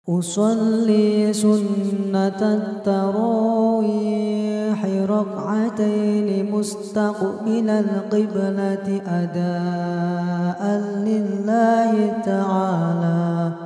أصلي سنة التراويح ركعتين مستقبل القبلة أداء لله تعالى